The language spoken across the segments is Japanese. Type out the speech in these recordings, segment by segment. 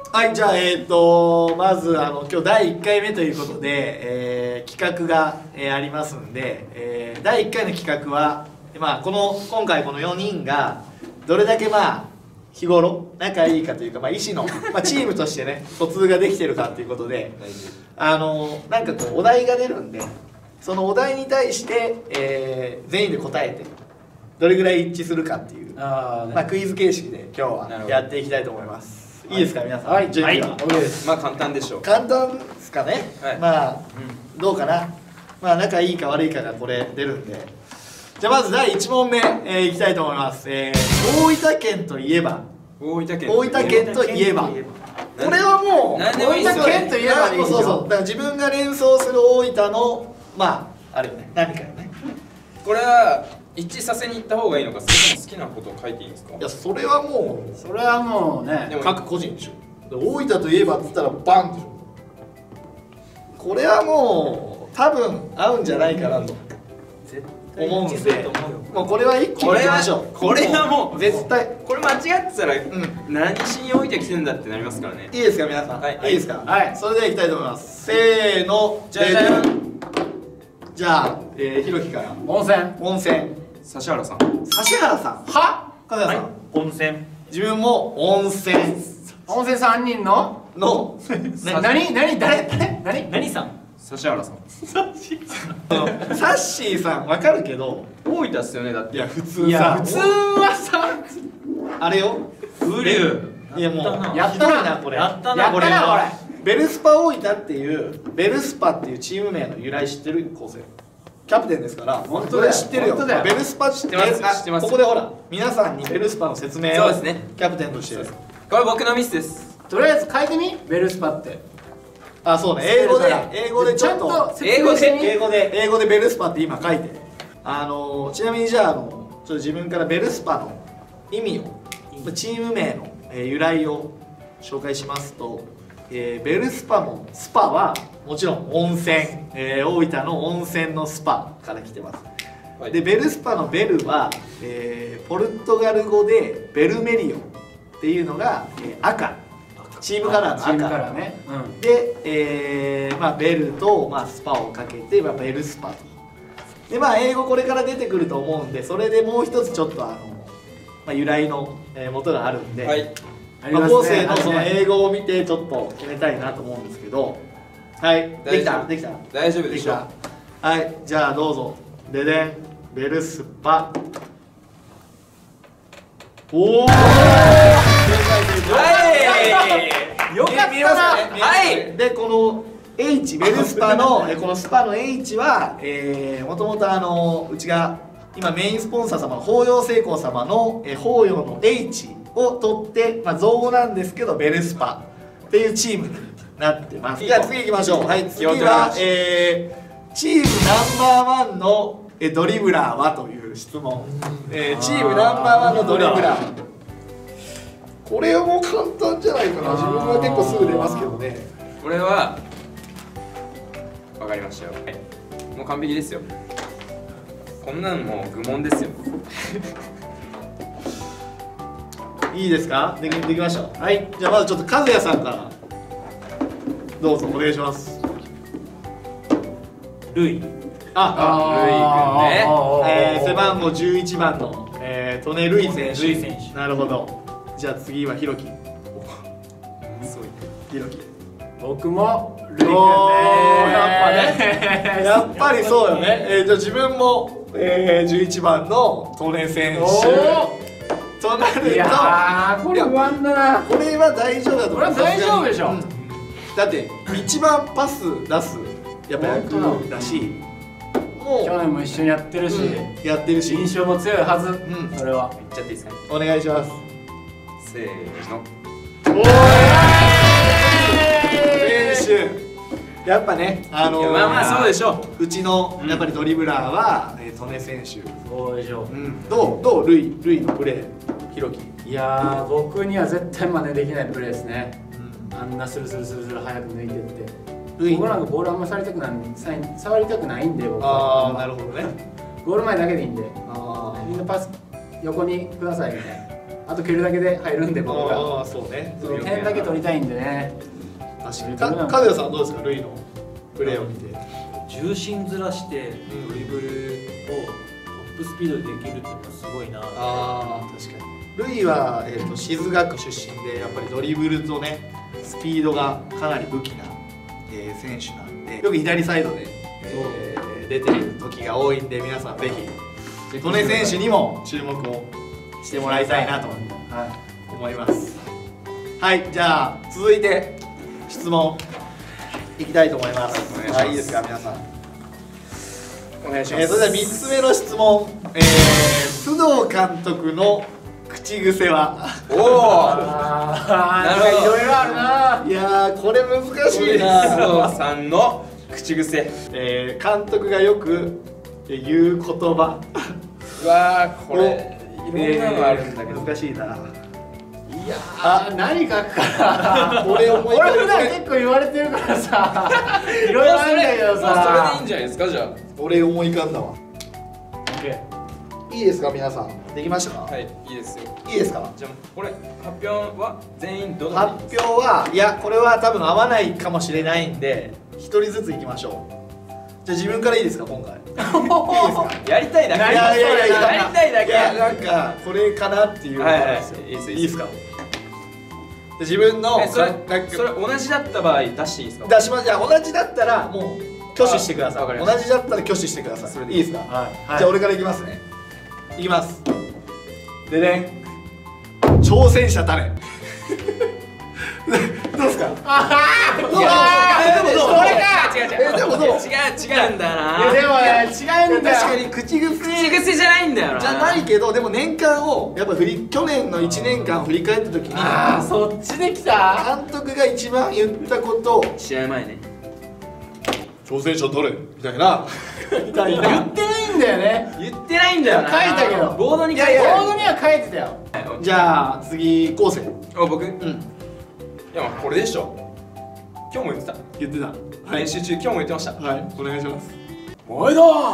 はい、じゃあまず今日第1回目ということで、企画が、ありますんで、第1回の企画は、まあ、今回この4人がどれだけ日頃仲いいかというか、医師の、チームとしてね疎通ができてるかということでなんかこうお題が出るんで、そのお題に対して、全員で答えてどれぐらい一致するかっていう、クイズ形式で今日はやっていきたいと思います。いいですか、皆さん。はい、準備は OK です。 簡単でしょう。 簡単ですかね。どうかな。仲いいか悪いかがこれ出るんで。じゃあまず第1問目、いきたいと思います。大分県といえば。大分県といえば。これはもう大分県といえばでいいでしょ。そうそう。だから自分が連想する大分のあるよね。何かよね。 これは一致させに行った方がいいのか、それとも好きなことを書いていいんですか？ いや、それはもうね、各個人でしょ。大分といえばっつったらバンでしょ。これはもう多分合うんじゃないかなと思うんで、もうこれは一気にいきましょう。 これはもう絶対これ間違ってたら何しに大分来てんだってなりますからね。 いいですか、皆さん。いいですか。はい、それではいきたいと思います。せーの、じゃあひろきから。温泉。 指原さん。 指原さん。は？金谷さん。 温泉。 自分も温泉。 温泉3人の何さん？ 指原さん。 サッシーさんわかるけど大分っすよね。だって。 いや普通はさあれよ。 ウリュウ。 いやもうやったなこれ。 ベルスパ大分っていうベルスパっていうチーム名の由来知ってる？構成キャプテンですから。本当だよ、知ってるよ。ベルスパ知ってます。ここでほら皆さんにベルスパの説明をキャプテンとして。 これ僕のミスです。 とりあえず書いてみ、ベルスパって。 そうね、英語でちょっと英語でベルスパって今書いて、ちなみにじゃあちょっと自分からベルスパの意味を、チーム名の由来を紹介しますと、ベルスパのスパはもちろん温泉、大分の温泉のスパから来てます。でベルスパのベルは、ポルトガル語でベルメリオっていうのが、赤、チームカラーの赤で、ベルと、スパをかけて、ベルスパと。で英語これから出てくると思うんで、それでもう一つちょっと由来の元があるんで、後世のその英語を見てちょっと決めたいなと思うんですけど、はい、できた大丈夫でしょう。 はい、じゃあどうぞ。ででん、ベルスパ。おお、よかったな。はい。でこの H ベルスパのこのスパの H はもともとうちが今メインスポンサー様の法要成功様の法要の H を取って、造語なんですけどベルスパっていうチームになってます。じゃあ次行きましょう。はい、次はチームナンバーワンのドリブラーはという質問。チームナンバーワンのドリブラー、これはもう簡単じゃないかな。自分は結構すぐ出ますけどね。 これは分かりましたよ。もう完璧ですよ。こんなんもう愚問ですよ。 いいですか？できました。はい、じゃあまずちょっと和也さんからどうぞお願いします。 ルイ。 ルイ君ね。 背番号11番の利根ルイ選手。なるほど。じゃあ次はひろき。ひろき。 僕もルイ君でやっぱりそうよね。じゃあ自分も11番の利根選手となると、 いやこれ不安だな。 これは大丈夫だと思う。 これは大丈夫でしょ。 だって一番パス出すやっぱ役だし、もう去年も一緒にやってるし、印象も強いはず。それは言っちゃっていいですか？ お願いします。 せーの。 選手、やっぱね、 そうでしょう。うちのやっぱりドリブラーは利根選手。 そうでしょ。 どうルイのプレー、ひろき。 いや僕には絶対真似できないプレーですね。あんなスルスル早く抜いてって。僕なんかボールあんま触りたくないんで、僕は。 なるほどね。 ゴール前だけでいいんで、みんなパス横にくださいみたいな。 あと蹴るだけで入るんで僕が。 ああそうね。 点だけ取りたいんでね。 確かに。和也さんはどうですか、ルイのプレーを見て。 重心ずらしてドリブルをトップスピードでできるっていうのはすごいな。 ああ確かに。ルイは静学出身でやっぱりドリブルとねスピードがかなり武器な、選手なんで、よく左サイドで、出てる時が多いんで、皆さんぜひ利根選手にも注目をしてもらいたいなと思います。はい、じゃあ続いて質問いきたいと思います。はい、いいですか皆さん。 お願いします。 それでは3つ目の質問、須藤監督の口癖は。 おお、 なるほど、いろいろあるな。 いやーこれ難しいな。 須藤さんの口癖、 監督がよく言う言葉。 うわーこれいろんなのあるんだけど難しいな。 いやー何書くかな。 俺思い浮かべ俺普段結構言われてるからさ、いろいろあるんだけどそれでいさ。 いんじゃないですか。じゃ俺思い浮かんだわ。 オッケー。 いいですか皆さん、できましたか。 あはい、いいですよ。 いいですか。 じゃあこれ発表は全員どの発表は、いやこれは多分合わないかもしれないんで一人ずついきましょう。じゃあ自分からいいですか今回。いいですか。 やりたいだけ。 いややりたいだけ。 いやなんかこれかなっていうのがあるんですよ。 いいですいいですか。自分のそれ同じだった場合出していいですか。 出します。じゃあ同じだったらもう挙手してください。同わかりましたじだったら挙手してください。 それでいいですか。 はい。 じゃあ俺からいきますね。いきます。でねん。挑戦者誰。どうですか。 それか。 違う違う。 でもどう。 違うんだいやな。 でもね違うんだよ。 確かに口癖口癖じゃないんだよな。 じゃないけど、でも年間をやっぱ去年の1年間振り返った時にああそっちできた。 監督が一番言ったことを試合前ね。 挑戦者誰みたいなみたい言な。 ってないんだよね。 言ってないんだよな。 書いたけどボードに書いいやいやてある。 ボードには書いてたよ。 じゃあ次昴生。 あ僕。 うんいやこれでしょ。今日も言ってた。 言ってた。 練習中今日も言ってました。 はいお願いします。 お前だ。 お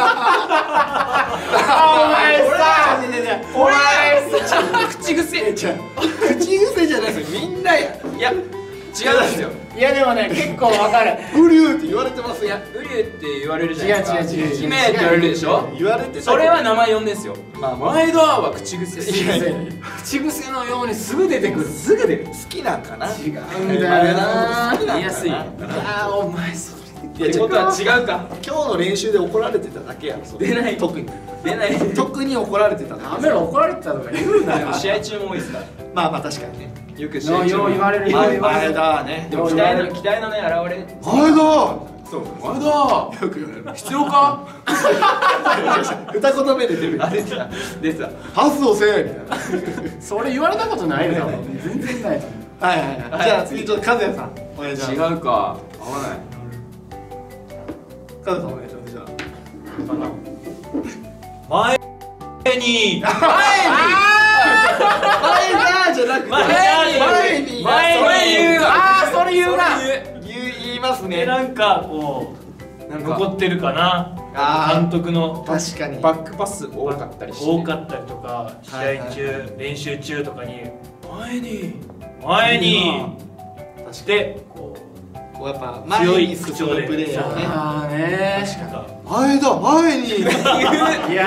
前さ。 お前さ。口癖。 じゃ口癖じゃないですよ。みんなやいや違うんですよ。 いやでもね結構わかる。 ブリューって言われてますよ。 ウリュウって言われるじゃないですか。 違う姫って言われるでしょ。 言われてたけどそれは名前呼んですよ。 まあ前田は口癖。 いやいやいや口癖のようにすぐ出てくる。 すぐ出る。 好きなんかな。 違うんだよな。 言いやすい。 ああお前それ。 いやってことは違うか。 今日の練習で怒られてただけやろ。それ出ない特に出ない。 特に怒られてただけ。 ダメだ怒られてたとか言うなよ。 試合中も多いですから。 まあまあ確かにね。 よく試合中よう言われるよう言われ前る。 田はね。 でも期待のね現れ。 前田。 そう。前田。 よく言われる。 必要か。 二言目で出る。 あ出てた出てた。 パスをせえみたいな。 それ言われたことないよ。全然ないと思う。 はいはいはい。じゃあ次ちょっと和也さんお願いします。 違うか。合わない。 和也さんお願いします。じゃあ。 前に前田じゃなくて前に言うわ。 ああそれ言うな。 言いますでね。 なんかこうなんか残ってるかな。 あ監督の確かに。 バックパス多かったりして。 多かったりとか試はいはい合中練習中とかに前に。 前に確かしてここうやっぱ強い前に進むプレーをね。 ああね。 うなんか前田前に。 いや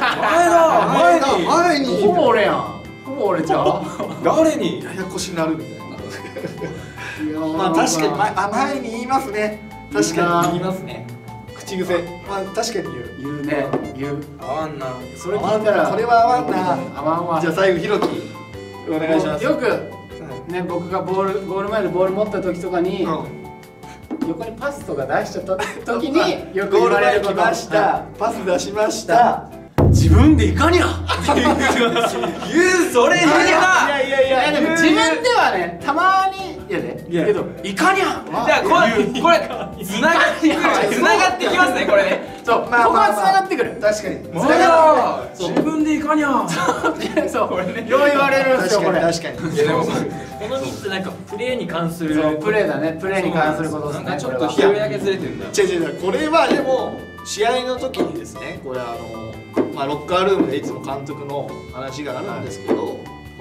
前に。 ほぼ俺やん。ほぼ俺ちゃう。 誰に。 ややこしになるみたいな。まあ確かに前に言いますね。確かに言いますね。口癖。まあ確かに言う。 言うね。言う。 合わんな。 それ聞いたらこれは合わんな。 合わんわ。 じゃあ最後ひろきお願いします。 よくね僕がゴール前でボール持った時とかに横にパスとか出しちゃった時によく言ゴール前来われること。 ました。パス出しました。 自分でいかにゃ。 言うそれ言うな。 いやでも自分ではねたまにやで。 いやけどいかにゃじゃあこれつながってきますねこれね。 そうここは繋がってくる。 確かに。 前田。自分でいかにゃ。 そうこれね。よう言われるんですよこれ。 確かに。 いやでもこの3つなんかプレーに関するそうプレーだね。プレーに関することですね。 ちょっと拾い上げずれてるんだ。 違うこれはでも試合の時にですね、これまあロッカールームでいつも監督の話があるんですけど、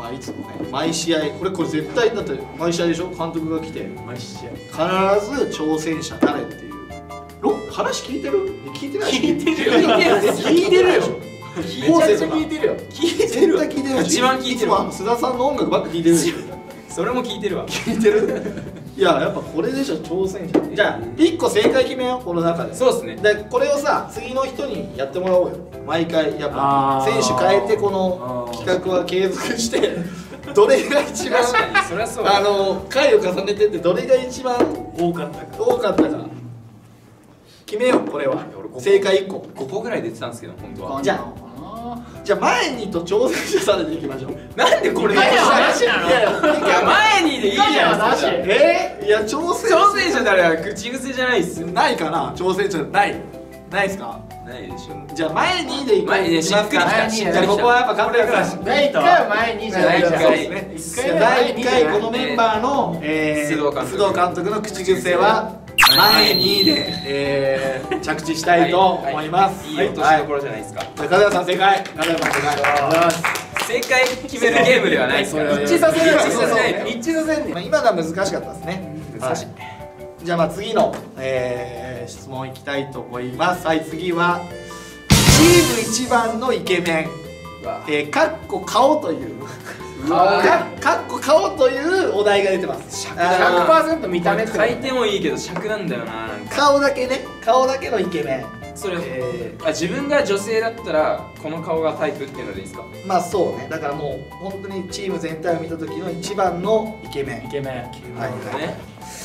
まあいつもね毎試合これ絶対だって毎試合でしょ、監督が来て毎試合必ず挑戦者誰っていう話聞いてる？聞いてない？ 聞いてるよ聞いてるよ。 めちゃくちゃ聞いてるよ。 聞いてるわ。 絶対聞いてるよ。 一番聞いてる。 いつも須田さんの音楽ばっか聞いてるでしょ。 それも聞いてるわ。 聞いてる？いややっぱこれでしょ挑戦者。じゃあ1個正解決めようこの中で。 そうですね。 でこれをさ次の人にやってもらおうよ。毎回やっぱ選手変えてこの企画は継続してどれが一番確かにそりゃそう。 回を重ねてってどれが一番多かったか決めようこれは。正解1個。 5個ぐらい出てたんですけど本当は。 じゃあ前にと挑戦者されていきましょう。 なんでこれいや前にでいいじゃないですか。 いや挑戦者誰は口癖じゃないっすよ。 ないかな挑戦者ないですか？ ないでしょ。 じゃあ前にでいきますか。 しっくりきた。 じゃあここはやっぱ頑張ります。 第1回は前にじゃないですね。第1回このメンバーの須藤監督の口癖は前にで着地したいと思います。 いい落としどころじゃないですか。 風谷さん正解。風谷さん正解。 正解決めるゲームではないですから。 一致させんねん。 今のは難しかったですね。 難しい。 じゃあ次の質問いきたいと思います。はい、次はチーム一番のイケメンかっこ顔というかっこ顔というお題が出てます。 100% 見た目って回転もいいけど尺なんだよな。 顔だけね、顔だけのイケメン。 それ自分が女性だったらこの顔がタイプっていうのでいいですか？ まあそうね。だからもう本当にチーム全体を見た時の一番のイケメン。はいね。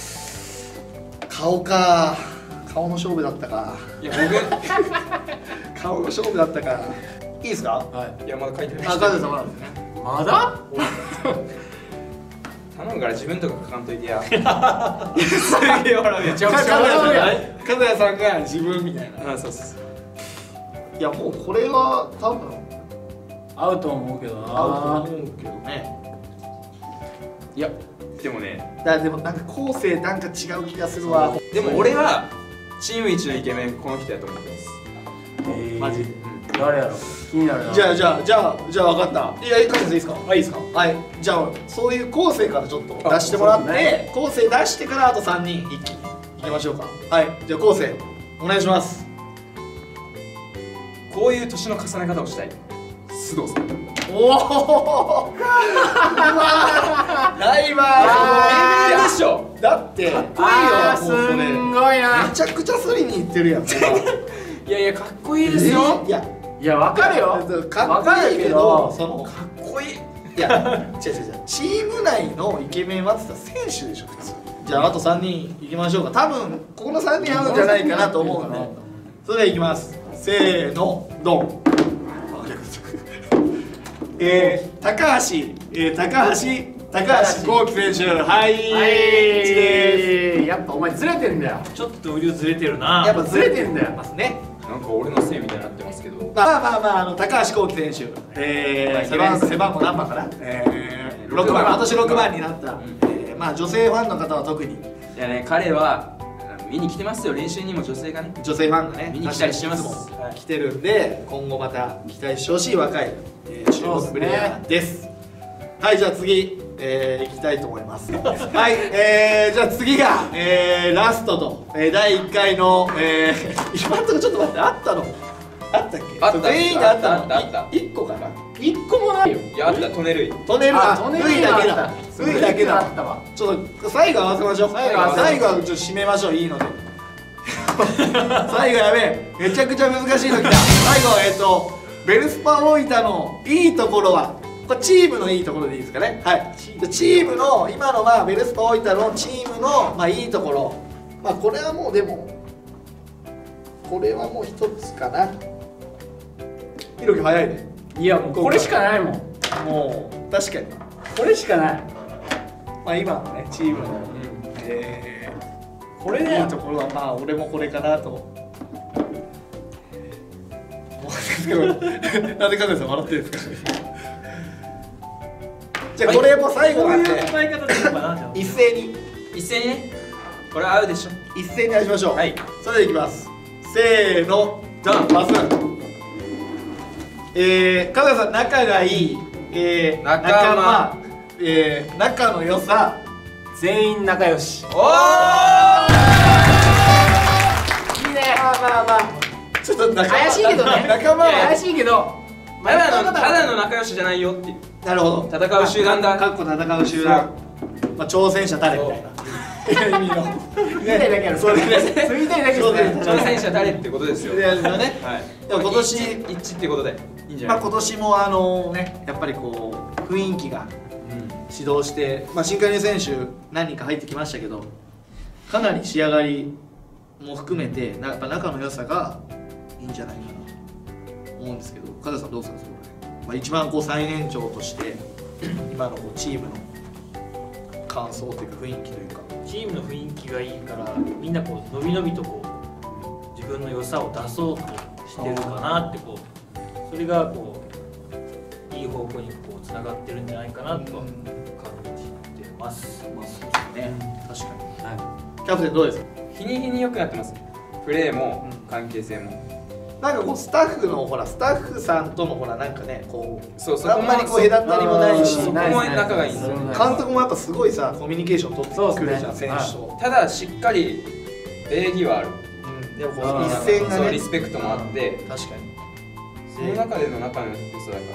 顔か。顔の勝負だったか。 いや僕顔の勝負だったか。いいですか？ はい。いやまだ書いてない。 風谷さんまだですね。 まだ？ 頼むから自分とか書かんといてや。すげえ笑うやん。 風谷さんが自分みたいな。 そうそう。 いやもうこれは多分合うと思うけどな。 合うと思うけどね。 いやでもね。 でもなんか後世なんか違う気がするわ。 でも俺はチーム一のイケメンこの人やと思ってます。 マジ？ 誰やろ？気になるな。 じゃあ分かった。いや書いていいですか？いいですか？はい。じゃあそういう後世からちょっと出してもらって、後世出してからあと3人一気にいきましょうか。はい。じゃあ後世お願いします。 こういう年の重ね方をしたい。須藤さん。 おお。ライバー。 イケメンでしょ。 だってかっこいいよ。 すんごいな。 めちゃくちゃスリにいってるやん。 いやいやかっこいいですよ。 いや分かるよ。 かっこいいけどそのかっこいい。 いや違うチーム内のイケメンはって言ったら選手でしょ普通。じゃああと3人いきましょうか。多分ここの3人合うんじゃないかなと思うので、それではいきます。せーのドン。高橋豪輝選手。はい。 やっぱお前ずれてんだよ。 ちょっと腕ずれてるな。 やっぱずれてんだよ。 ますね。 なんか俺のせいみたいになってますけど。 まあ高橋豪輝選手。背番号何番かな。6番。今年6番になった。まあ女性ファンの方は特に。いやね彼は見に来てますよ。練習にも女性がね。 女性ファンがね見に来たりしてます。 来てるんで今後また期待してほしい若い注目プレイヤーです。はい、じゃあ次いきたいと思います。はい、じゃあ次がラストと第1回の今のとこちょっと待って、あったのあったっけ？ あった。 全員があったの 1 個かな。 1個もないよ。 いやあった。トネルイ。 トネルイだけだ。ルイだけだ。ちょっと最後合わせましょう。最後はちょっと締めましょう。いいので。最後やべえ、めちゃくちゃ難しいのきた。最後ベルスパ大分のいいところはこれチームのいいところでいいですかね。はい。チームの今のベルスパ大分のチームのいいところ、これはもうでもこれはもう一つかな。ひろき早いね。 いやもうこれしかないもん。 もう確かにこれしかない。 今のねチームのこれいいところは俺もこれかなと思うんですけど。なんでかさん笑ってるんですか？じゃあこれも最後なんで答え方でいいのかな。 一斉にね。これ合うでしょ。 一斉にやりましょう。 はい。 それでいきます。せーの、じゃあパス。加藤さん仲がいい仲間、仲の良さ、 全員仲良し。 おお、 いいね。 まあちょっと怪しいけどね。 仲間は怪しいけど、 ただの仲良しじゃないよっていう。 なるほど。 戦う集団だ。 かっこ戦う集団。まあ挑戦者誰みたいな。意味の。 言いたいだけやろ。それ言いたいだけですね。 挑戦者誰ってことですよ。 でね。 はい。 でも今年一致ってことでいいんじゃない。 まあ今年もやっぱりこう雰囲気が指導して、まあ新加入選手何人か入ってきましたけど、かなり仕上がりも含めてやっぱ仲の良さがいいんじゃないかなと思うんですけど、加田さんどうですかそこら辺。まあ一番こう最年長として今のこうチームの感想というか雰囲気というか。 チームの雰囲気がいいからみんなこうのびのびとこう自分の良さを出そうとしてるかなってこうそれがこういい方向にこうつながってるんじゃないかなと感じてます。 まあそうですね。確かに。はい。キャプテンどうですか。 日に日に良くなってます。プレーも関係性も。 なんかこうスタッフさんとのなんかねこうそうあんまりこう隔たりもないし、 そこも仲がいいんですよ。 監督もやっぱすごいさコミュニケーション取ってくるじゃん選手と。 ただしっかり礼儀はある。 でもこう一線がねリスペクトもあって確かにその中での仲の良さだから。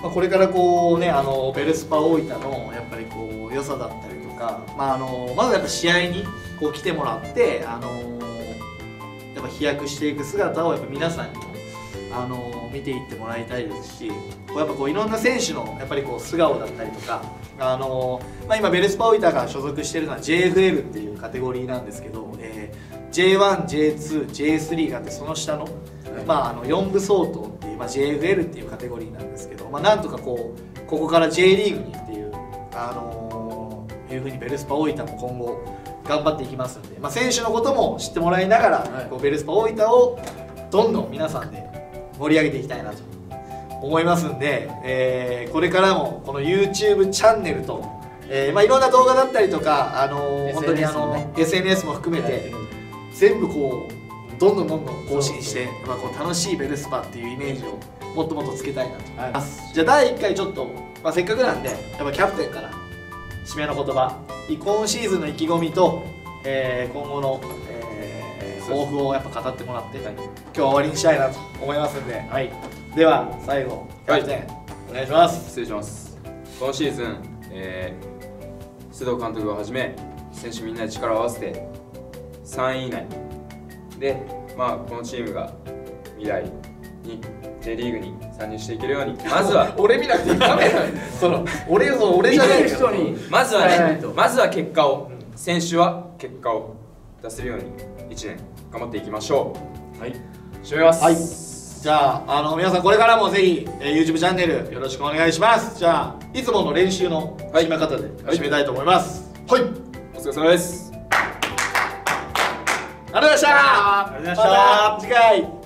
これからこうねベルスパ大分のやっぱりこう良さだったりとか、まずやっぱ試合にこう来てもらってやっぱ飛躍していく姿をやっぱ皆さんにも見ていってもらいたいですし、やっぱこういろんな選手のやっぱりこう素顔だったりとか、今ベルスパ大分が所属しているのは JFL っていうカテゴリーなんですけど、J1、J2、J3 があってその下の、4部相当っていう、JFL っていうカテゴリーなんですけど、なんとかここから J リーグにっていう、いうふうにベルスパ大分も今後頑張っていきますんで、選手のことも知ってもらいながら、こうベルスパ大分をどんどん皆さんで盛り上げていきたいなと思いますんで、これからもこの YouTube チャンネルと、いろんな動画だったりとか、本当にSNS も含めて全部こうどんどん更新して、こう楽しいベルスパっていうイメージをもっともっとつけたいなと思います。じゃあ第1回ちょっと、せっかくなんでやっぱキャプテンから締めの言葉、今シーズンの意気込みと、今後の、抱負をやっぱ語ってもらって、今日は終わりにしたいなと思いますんで、では最後キャプテン、お願いします。 失礼します。今シーズン、須藤監督をはじめ選手みんなで力を合わせて3位以内で、このチームが未来に J リーグに参入していけるように、まずは俺見なくていいカメラ俺じゃない人にまずはね、まずは結果を、選手は結果を出せるように1年頑張っていきましょう。はい、締めます。 じゃあ皆さんこれからもぜひ、YouTube チャンネルよろしくお願いします。じゃあいつもの練習の締め方で締めたいと思います。はい、 お疲れ様です。 ありがとうございました。 ありがとうございました。 また次回。